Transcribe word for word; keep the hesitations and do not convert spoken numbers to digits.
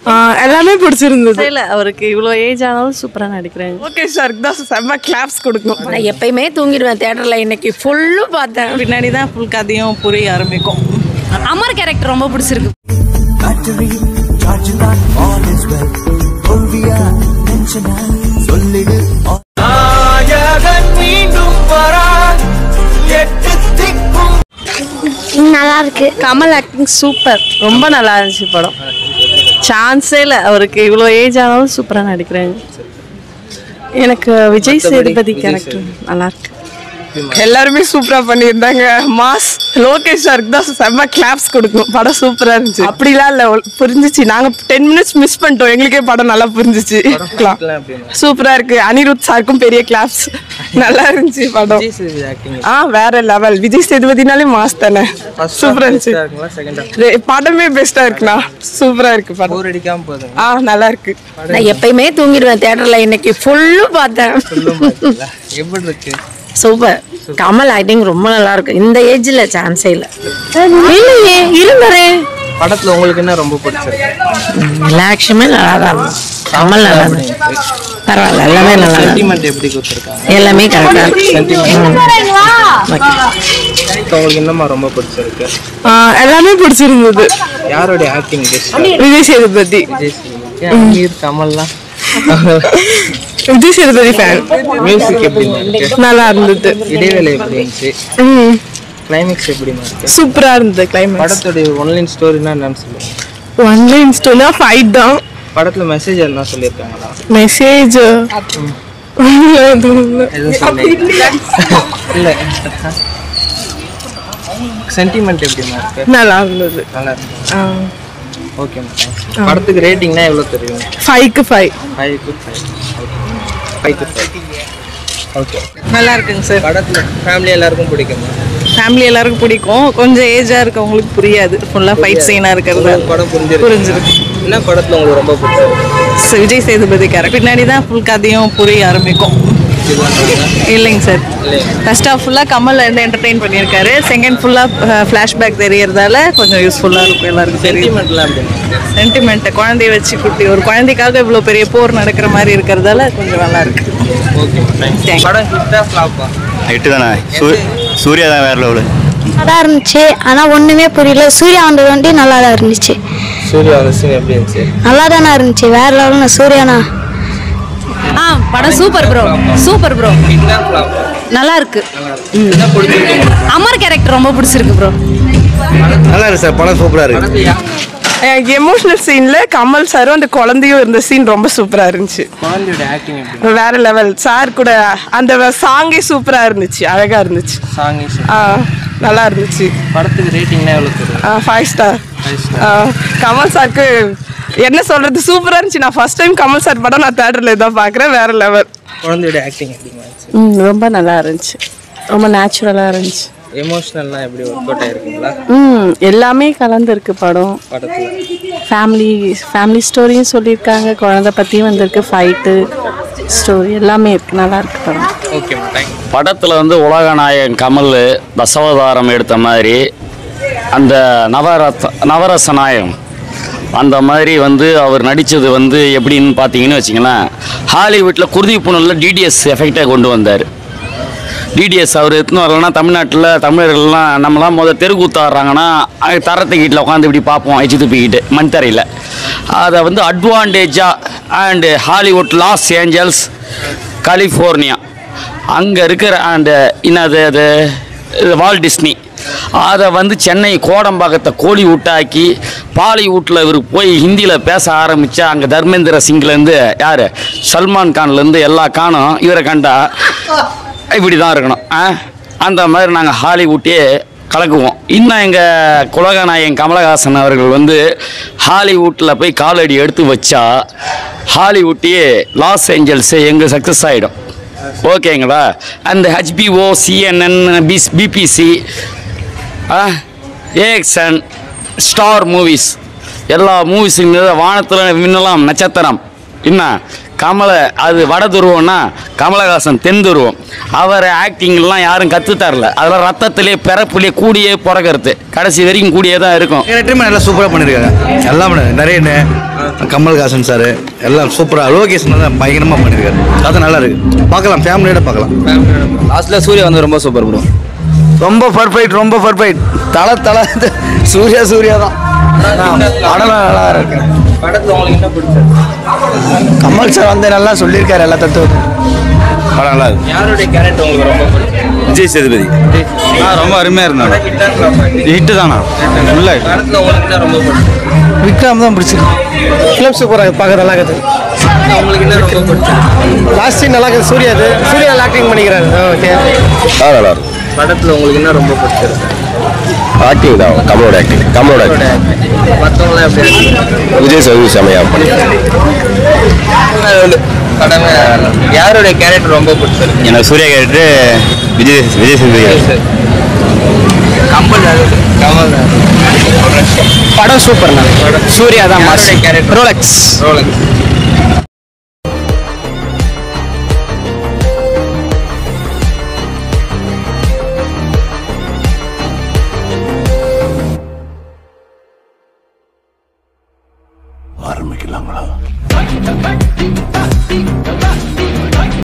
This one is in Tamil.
எல்லாமே பிடிச்சிருந்தது. இல்ல அவருக்கு இவ்வளோ ஏஜ் ஆனாலும் சூப்பராக நடிக்கிறாங்க. ஓகே சார் தான் செம்ம கிளாப்ஸ் கொடுக்கணும். நான் எப்பயுமே தூங்கிடுவேன் தியேட்டரில். இன்னைக்கு ஃபுல்லும் பார்த்தேன். பின்னாடி தான் ஃபுல் கதையும் புரிய ஆரம்பிக்கும். அமர் கேரக்டர் ரொம்ப பிடிச்சிருக்கு. நல்லா இருக்கு. கமல் ஆக்டிங் சூப்பர், ரொம்ப நல்லா இருந்துச்சு படம். சான்ஸே இல்லை அவருக்கு இவ்வளோ ஏஜ் ஆனாலும் சூப்பராக நடிக்கிறாங்க. எனக்கு விஜய் சேதுபதி கேரக்டர் நல்லா இருக்கு. எல்லாருமே சூப்பரா பண்ணியிருந்தாங்க. மாஸ் லோகேஷ் சாருக்கு தான் செம்ம கிளாப்ஸ் கொடுக்கணும். படம் சூப்பரா இருந்துச்சு. அப்படிலாம் இல்ல, புரிஞ்சிச்சு. நாங்க டென் மினிட்ஸ் மிஸ் பண்ணிட்டோம். எங்களுக்கே படம் நல்லா புரிஞ்சிச்சு. சூப்பரா இருக்கு. அனிருத் சாருக்கும் பெரிய கிளாப்ஸ். நல்லா இருந்துச்சு படம். ஆ வேற லெவல். விஜய் சேதுபதினாலே மாஸ் தானே. சூப்பரா இருந்துச்சு. படமே பெஸ்டா இருக்குண்ணா. சூப்பரா இருக்கு படம். ஆ நல்லா இருக்கு. நான் எப்பயுமே தூங்கிடுவேன் தியேட்டரில். இன்னைக்கு ஃபுல்லும் பார்த்தேன். எப்படி இருக்கு? சூப்பர். கமல் ஆக்டிங் ரொம்ப நல்லா இருக்கு. இந்த ஏஜ்ல சான்ஸே இல்லை. இல்லையே இருந்தரே. படத்துல உங்களுக்கு என்ன ரொம்ப பிடிச்சிருக்கு? எல்லா ஆக்ஷனுமே நல்லா தான். கமல் நல்லா பரவாயில்ல, எல்லாமே நல்லா. சென்டிமெண்ட் எப்படி கொடுத்துருக்காங்க? எல்லாமே கரெக்டா இருக்கு. உங்களுக்கு என்னமா ரொம்ப பிடிச்சிருக்கு? எல்லாமே பிடிச்சிருந்தது. யாரோட ஆக்டிங்? விஜய் சேதுபதி. விஜய் சேதுபதி. கமல்லாம் விஜய் சேதுபதி ஃபேன். மியூசிக் எப்படி இருக்கு? நல்லா இருந்தது. இடைவேளை எப்படி இருந்துச்சு? கிளைமேக்ஸ் எப்படி இருக்கு? சூப்பரா இருந்தது கிளைமேக்ஸ். படத்தோட ஒன்லைன் ஸ்டோரினா என்னன்னு சொல்லுங்க. ஒன்லைன் ஸ்டோரினா ஃபைட் தான். படத்துல மெசேஜ் என்ன சொல்லிருக்காங்களா? மெசேஜ் இல்ல. சென்டிமெண்ட் எப்படி இருக்கு? நல்லா இருந்தது. நல்லா இருக்கு. Okay ma'am. படத்துக்கு ரேட்டிங்னா எவ்வளவு தெரியும்? five க்கு five. five க்கு five. five க்கு five. ஓகே. நல்லா இருக்குங்க சார். படத்துல ஃபேமிலி எல்லாருக்கும் பிடிக்குமா? ஃபேமிலி எல்லாருக்கும் பிடிக்கும். கொஞ்சம் ஏஜாக இருக்கவங்களுக்கு புரியாது. ஃபுல்லாக ஃபைட் சீனாக இருக்கிறது. படம் புரிஞ்சிருக்கு. புரிஞ்சிருக்கு. என்ன படத்தில் உங்களுக்கு ரொம்ப பிடிச்சிருக்கு? விஜய் சேதுபதி கேரக்டர். பின்னாடி தான் ஃபுல் கதையும் புரிய ஆரம்பிக்கும். இல்லைங்க சார். ஃபர்ஸ்ட் ஆஃப் ஃபுல்லாக கமல் வந்து என்டர்டெயின் பண்ணியிருக்காரு. செகண்ட் ஃபுல்லாக ஃப்ளாஷ்பேக் தெரியறதால கொஞ்சம் யூஸ்ஃபுல்லாக இருக்கும் எல்லாருக்கும். சென்டிமெண்ட்லாம் சென்டிமெண்ட்டை குழந்தைய வச்சு குட்டி ஒரு குழந்தைக்காக இவ்வளோ பெரிய போர் நடக்கிற மாதிரி இருக்கிறதால கொஞ்சம் நல்லா இருக்கு. ஓகே. படம் ஹிட்டா ஃப்ளாப்பா? ஹிட்டு தானே. சூர்யா தான் வேற லெவலு. நல்லா இருந்துச்சு. ஆனால் ஒன்றுமே புரியல. சூர்யா வந்தது வந்து நல்லா தான் இருந்துச்சு. சூர்யா வந்த சீன் எப்படி இருந்துச்சு? நல்லா தானே இருந்துச்சு. வேற லெவல்னா சூர்யானா. ஆ படம் சூப்பர் ப்ரோ. Super bro. ஹிட்டா ஃப்ளாப்பா? நல்லா இருக்கு. என்ன பிடிச்சிருக்கு? அமர் கேரக்டர் ரொம்ப பிடிச்சிருக்கு ப்ரோ. நல்லா இருக்கு சார். படம் சூப்பரா இருக்கு. எனக்கு எமோஷனல் சீன்ல கமல் சாரும் அந்த குழந்தையும் இருந்த சீன் ரொம்ப சூப்பரா இருந்துச்சு. குழந்தையோட ஆக்டிங் எப்படி? வேற லெவல். சார் கூட அந்த சாங்கே சூப்பரா இருந்துச்சு. அழகா இருந்துச்சு. சாங் நல்லா இருந்துச்சு. படத்துக்கு ரேட்டிங்னா எவ்வளவு தெரியும்? Five star. கமல் சாருக்கு என்ன சொல்றது, சூப்பரா இருந்துச்சு. நான் ஃபர்ஸ்ட் டைம் கமல் சார் படம் நான் தியேட்டர்ல தான் பாக்குறேன். வேற லெவல். குழந்தையோட ஆக்டிங் எப்படி? ரொம்ப நல்லா இருந்துச்சு. ரொம்ப நேச்சுரலா இருந்துச்சு. எமோஷனல்லாம் எப்படி ஒர்க் அவுட் ஆயிருக்குங்களா? ம் எல்லாமே கலந்துருக்கு படம். படத்துல ஃபேமிலி ஃபேமிலி ஸ்டோரியும் சொல்லியிருக்காங்க. குழந்தை பற்றியும் வந்திருக்கு. ஃபைட்டு ஸ்டோரி எல்லாமே இருக்கு. நல்லா இருக்கு படம். Okay ma'am. படத்தில் வந்து உலகநாயகன் கமல் தசாவதாரம் எடுத்த மாதிரி அந்த நவரத் நவரச நாயகம் அந்த மாதிரி வந்து அவர் நடித்தது வந்து எப்படின்னு பார்த்தீங்கன்னு வச்சிங்களேன், ஹாலிவுட்டில் குருதி புனலில் டிடிஎஸ் எஃபெக்டை கொண்டு வந்தார். டிடிஎஸ் அவர் எத்தனை வரலன்னா தமிழ்நாட்டில் தமிழர்கள்லாம் நம்மளாம் முதல் தெருக்கூத்து ஆடுறாங்கன்னா தரத்துக்கிட்டில் உட்காந்து இப்படி பார்ப்போம் எச்சு துப்பிக்கிட்டு மண் தரையில். அதை வந்து அட்வான்டேஜாக and Hollywood, Los Angeles, California அங்கே இருக்கிற அண்டு என்னது அது வால்ட் டிஸ்னி அதை வந்து சென்னை கோடம்பாக்கத்தை கோலிவுட்டாக்கி பாலிவுட்டில் இவர் போய் ஹிந்தியில் பேச ஆரம்பித்தா அங்கே தர்மேந்திர சிங்லேருந்து யார் சல்மான் கான்லேருந்து எல்லா கானும் இவரை கண்டா இப்படி தான் இருக்கணும். அந்த மாதிரி நாங்கள் ஹாலிவுட்டே கலக்குவோம். இன்னும் எங்கள் உலகநாயகன் கமலஹாசன் அவர்கள் வந்து ஹாலிவுட்டில் போய் காலடி எடுத்து வச்சா ஹாலிவுட்டையே லாஸ் ஏஞ்சல்ஸே எங்கள் சக்ஸஸ் ஆகிடும். ஓகேங்களா? அந்த ஹெச்பிஓ, சிஎன்என், பிஸ் பிபிசி, ஏஎக்ஸ்என், ஸ்டார் மூவிஸ் எல்லா மூவிஸும் வானத்தில் மின்னலாம் நட்சத்திரம். என்ன கமலை அது வட துருவம்னா கமலஹாசன் தென் துருவம். அவர் ஆக்டிங்லாம் யாரும் கற்றுத்தரல. அதெல்லாம் ரத்தத்திலே பிறப்புலேயே கூடியே பிறக்கிறது கடைசி வரைக்கும் கூடியே தான் இருக்கும். நல்லா சூப்பராக பண்ணியிருக்காங்க. எல்லாம் நிறைய கமல் ஹாசன் சார் எல்லாம் சூப்பராக லோகேஷ் நல்லா பயங்கரமாக பண்ணியிருக்காரு. அது நல்லா இருக்கு, பார்க்கலாம், ஃபேமிலியோட பார்க்கலாம். லாஸ்ட்ல சூர்யா வந்து ரொம்ப சூப்பர் ப்ரோ. ரொம்ப பர்ஃபெக்ட், ரொம்ப பர்ஃபெக்ட். தலை தலை சூர்யா சூர்யா தான். படம் நல்லா இருக்கு. படத்துல உங்களுக்கு என்ன பிடிச்சது? கமல் சார் வந்து நல்லா சொல்லியிருக்காரு எல்லா தத்துவம். படம் நல்லா இருக்கு. யாருடைய கேரக்டர் உங்களுக்கு ரொம்ப பிடிச்சது? விஜய் சேதுபதி ரொம்ப அருமையாக இருந்தாங்க. ஹிட்டு தானா ஃபுல்லாக. படத்துல உங்களுக்கு என்ன ரொம்ப பிடிச்சது? விக்ரம் தான் பிடிச்சிருக்கு. ஃபிலிம் சூப்பராக பார்க்க நல்லா இருக்குது. உங்களுக்கு என்ன ரொம்ப பிடிச்சது? லாஸ்ட் சீன் நல்லா இருக்குது. சூர்யா அது சூர்யா ஆக்டிங் பண்ணிக்கிறாரு. ஓகே நல்லா இருக்கும். படத்துல உங்களுக்கு என்ன ரொம்ப பிடிச்சது? ஆக்டிங் தான், கமலோட ஆக்டிங். கமலோட ஆக்டிங். மற்றவங்களாம் எப்படி விஜய் சேதுபதி செமையாக பண்ணிக்கிறாரு. படமே யாருடைய கேரக்டர் ரொம்ப பிடிச்சது? எனக்கு சூர்யா கேரக்டர் விஜய் விஜய் சேதுபதி. கமல் கமல் படம் சூப்பர்ண்ணா. சூர்யா தான் கேரக்டர். ரோலக்ஸ் ரோலக்ஸ் ஆரம்பிக்கலாங்களா?